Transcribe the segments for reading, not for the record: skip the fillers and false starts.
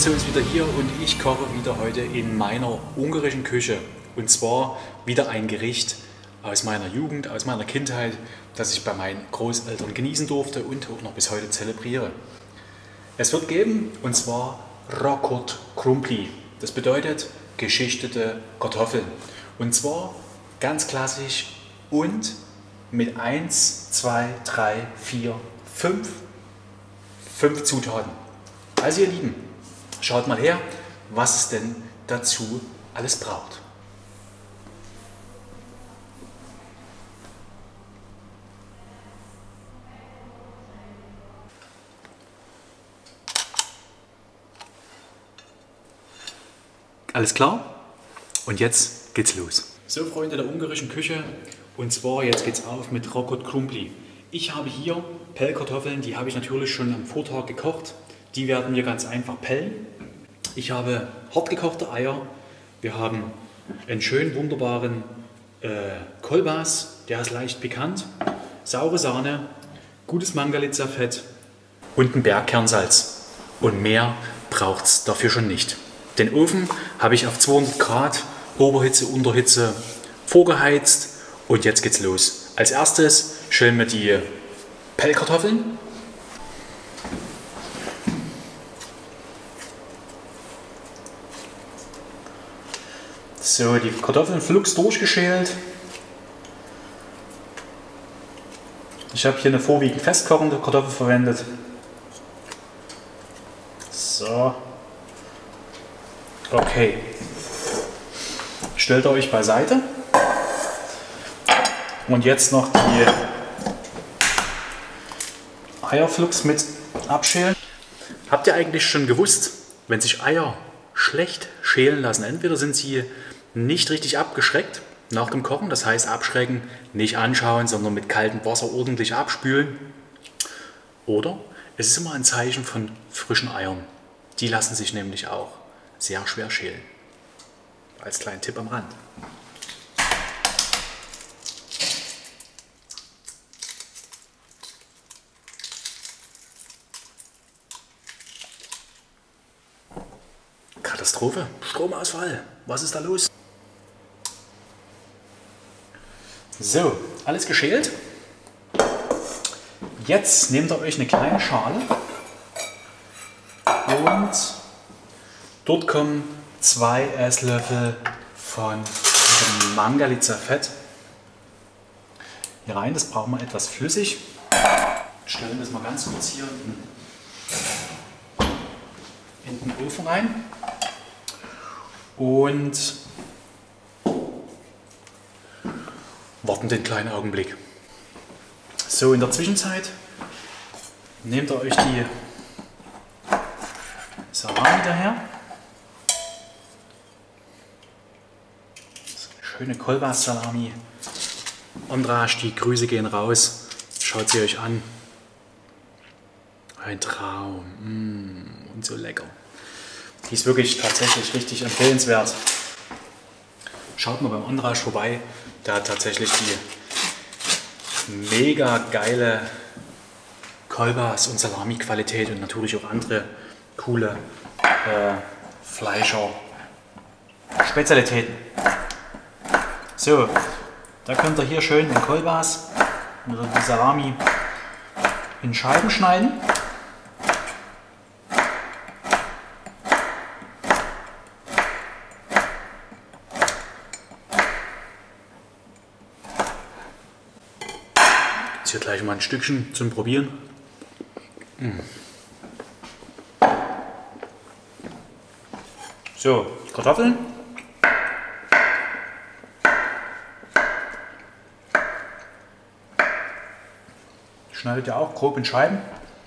Fritze ist wieder hier und ich koche wieder heute in meiner ungarischen Küche. Und zwar wieder ein Gericht aus meiner Jugend, aus meiner Kindheit, das ich bei meinen Großeltern genießen durfte und auch noch bis heute zelebriere. Es wird geben, und zwar rokot krumpli. Das bedeutet geschichtete Kartoffeln. Und zwar ganz klassisch und mit 1, 2, 3, 4, 5 Zutaten. Also ihr Lieben, schaut mal her, was es denn dazu alles braucht. Alles klar? Und jetzt geht's los. So, Freunde der ungarischen Küche, und zwar jetzt geht's auf mit rokot krumpli. Ich habe hier Pellkartoffeln, die habe ich natürlich schon am Vortag gekocht. Die werden wir ganz einfach pellen. Ich habe hart gekochte Eier. Wir haben einen schönen, wunderbaren Kolbas, der ist leicht pikant. Saure Sahne, gutes Mangalitsa-Fett und ein Bergkernsalz. Und mehr braucht es dafür schon nicht. Den Ofen habe ich auf 200 Grad Oberhitze, Unterhitze vorgeheizt und jetzt geht's los. Als erstes schälen wir die Pellkartoffeln. So, die Kartoffeln flugs durchgeschält. Ich habe hier eine vorwiegend festkochende Kartoffel verwendet. So. Okay. Stellt ihr euch beiseite. Und jetzt noch die Eierflugs mit abschälen. Habt ihr eigentlich schon gewusst, wenn sich Eier schlecht schälen lassen, entweder sind sie nicht richtig abgeschreckt nach dem Kochen, das heißt abschrecken, nicht anschauen, sondern mit kaltem Wasser ordentlich abspülen, oder es ist immer ein Zeichen von frischen Eiern. Die lassen sich nämlich auch sehr schwer schälen. Als kleinen Tipp am Rand. Katastrophe, Stromausfall, was ist da los? So, alles geschält. Jetzt nehmt ihr euch eine kleine Schale und dort kommen 2 Esslöffel von Mangalitsa-Fett hier rein. Das brauchen wir etwas flüssig. Stellen das mal ganz kurz hier in den Ofen rein. Und warten den kleinen Augenblick. So, in der Zwischenzeit nehmt ihr euch die Salami daher. Schöne Kolbas-Salami. Andras, die Grüße gehen raus. Schaut sie euch an. Ein Traum. Und so lecker. Die ist wirklich tatsächlich richtig empfehlenswert. Schaut mal beim Andras vorbei. Der hat tatsächlich die mega geile Kolbas- und Salami-Qualität und natürlich auch andere coole Fleischer-Spezialitäten. So, da könnt ihr hier schön den Kolbas oder die Salami in Scheiben schneiden. Jetzt hier gleich mal ein Stückchen zum Probieren. So, Kartoffeln. Schneidet ihr auch grob in Scheiben.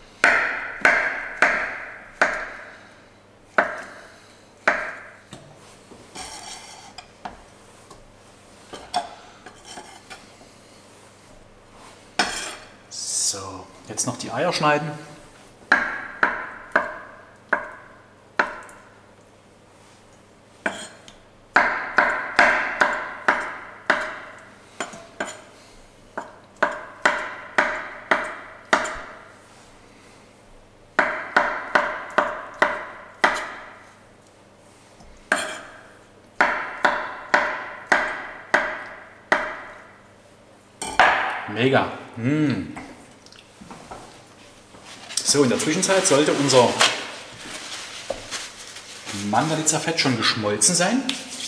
So, jetzt noch die Eier schneiden. Mega. So, in der Zwischenzeit sollte unser Mangalitza-Fett schon geschmolzen sein.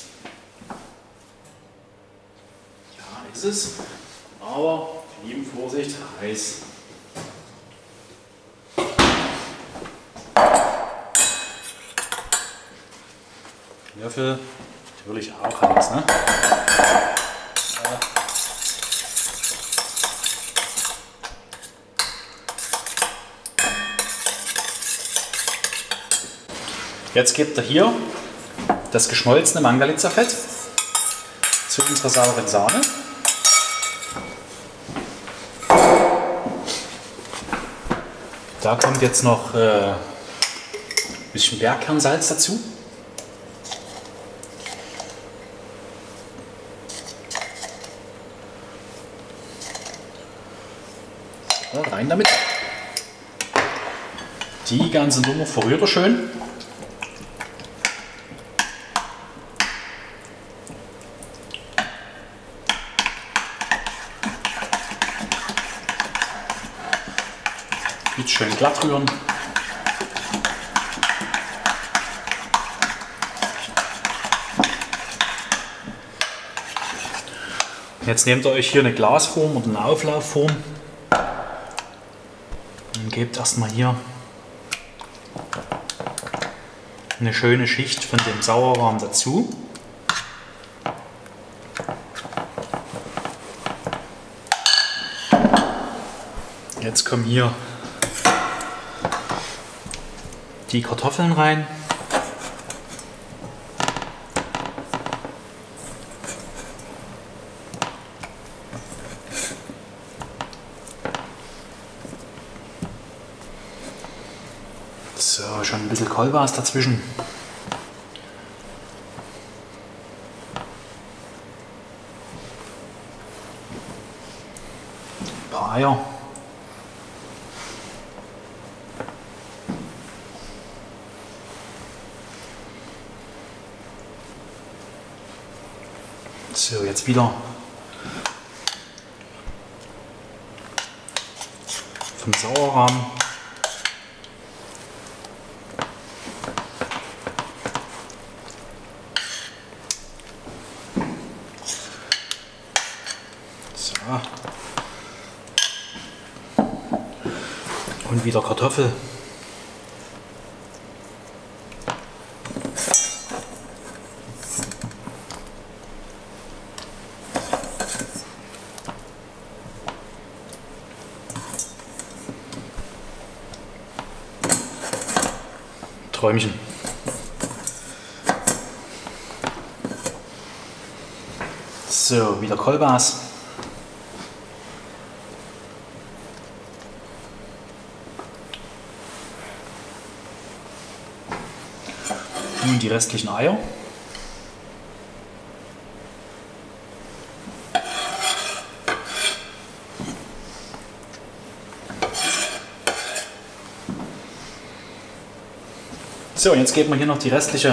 Ja, ist es. Aber lieben Vorsicht, heiß. Löffel natürlich auch heiß, ne? Jetzt gebt ihr hier das geschmolzene Mangalitza-Fett zu unserer sauren Sahne. Da kommt jetzt noch ein bisschen Bergkernsalz dazu. So, rein damit. Die ganze Nummer verrührt ihr schön. Jetzt schön glatt rühren. Jetzt nehmt ihr euch hier eine Glasform oder eine Auflaufform und gebt erstmal hier eine schöne Schicht von dem Sauerrahm dazu. Jetzt kommen hier die Kartoffeln rein. So, schon ein bisschen Kohlwas dazwischen. Ein paar Eier. So, jetzt wieder vom Sauerrahm. So. Und wieder Kartoffel. Träumchen. So, wieder Kohlwas. Nun die restlichen Eier. So, jetzt geben wir hier noch die restliche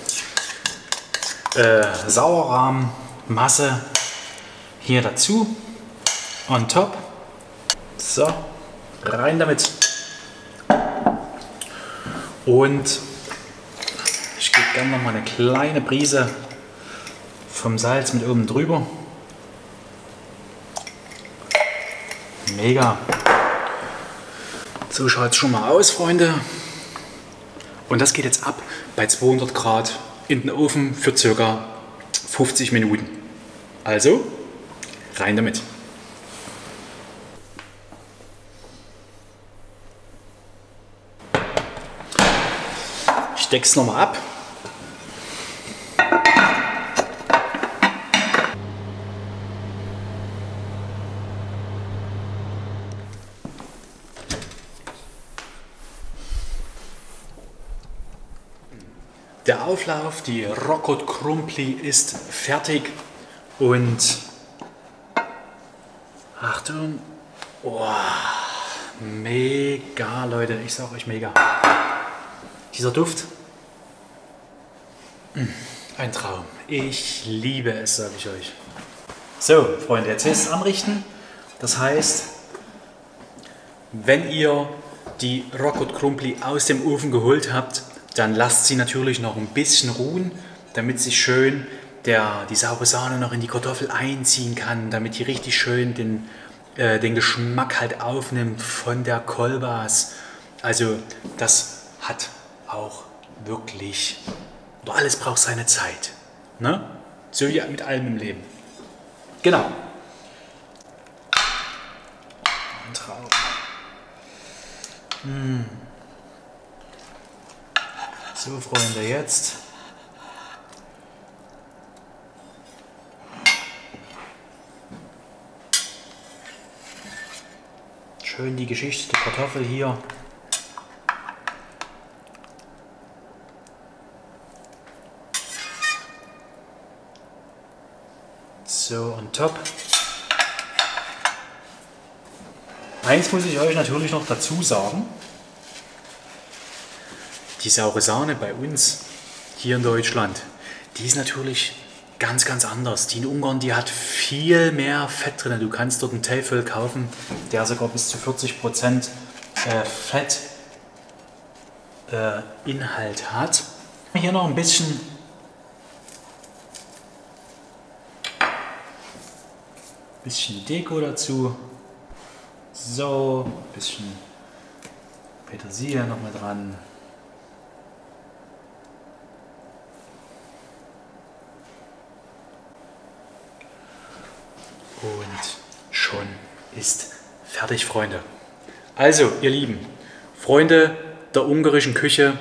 Sauerrahmmasse hier dazu. On top. So, rein damit. Und ich gebe gerne noch mal eine kleine Prise vom Salz mit oben drüber. Mega. So schaut es schon mal aus, Freunde. Und das geht jetzt ab bei 200 Grad in den Ofen für ca. 50 Minuten. Also, rein damit. Ich decke es nochmal ab. Der Auflauf, die Rocco Crumpli ist fertig und Achtung, oh, mega Leute, ich sage euch mega. Dieser Duft, ein Traum. Ich liebe es, sage ich euch. So Freunde, jetzt ist es anrichten Das heißt, wenn ihr die Roccotte Crumpli aus dem Ofen geholt habt, dann lasst sie natürlich noch ein bisschen ruhen, damit sich schön die saure Sahne noch in die Kartoffel einziehen kann, damit die richtig schön den Geschmack halt aufnimmt von der Kolbas. Also das hat auch wirklich, oder alles braucht seine Zeit. Ne? So wie mit allem im Leben. Genau. Ein Traum. So, Freunde, jetzt schön die geschichtete Kartoffel hier. So, on top. Eins muss ich euch natürlich noch dazu sagen. Die saure Sahne bei uns hier in Deutschland, die ist natürlich ganz, ganz anders. Die in Ungarn, die hat viel mehr Fett drin. Du kannst dort einen Teifel kaufen, der sogar bis zu 40% Fettinhalt hat. Hier noch ein bisschen Deko dazu. So, ein bisschen Petersilie noch mal dran. Und schon ist fertig, Freunde. Also, ihr Lieben, Freunde der ungarischen Küche,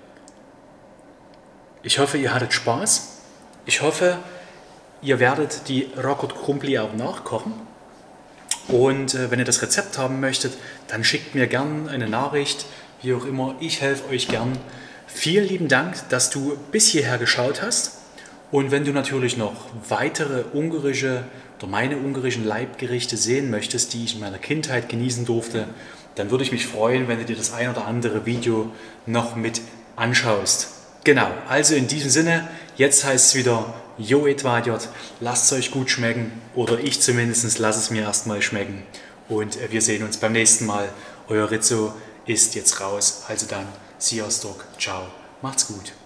ich hoffe, ihr hattet Spaß. Ich hoffe, ihr werdet die Roccotte Crumpli auch nachkochen. Und wenn ihr das Rezept haben möchtet, dann schickt mir gern eine Nachricht, wie auch immer. Ich helfe euch gern. Vielen lieben Dank, dass du bis hierher geschaut hast. Und wenn du natürlich noch weitere ungarische oder meine ungarischen Leibgerichte sehen möchtest, die ich in meiner Kindheit genießen durfte, dann würde ich mich freuen, wenn du dir das ein oder andere Video noch mit anschaust. Genau, also in diesem Sinne, jetzt heißt es wieder Jo Edvardjot, lasst es euch gut schmecken, oder ich zumindest lasse es mir erstmal schmecken. Und wir sehen uns beim nächsten Mal. Euer Rizzo ist jetzt raus, also dann, Sziasztok, ciao, macht's gut.